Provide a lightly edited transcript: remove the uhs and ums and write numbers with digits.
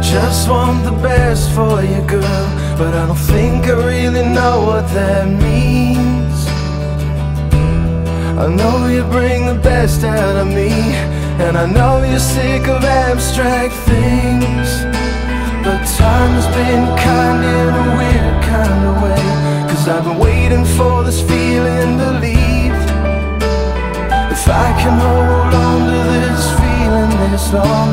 just want the best for you, girl, but I don't think I really know what that means. I know you bring the best out of me, and I know you're sick of abstract things, but time has been kind in a weird kind of way, 'cause I've been waiting for this feeling to leave. If I can hold on to this feeling this long,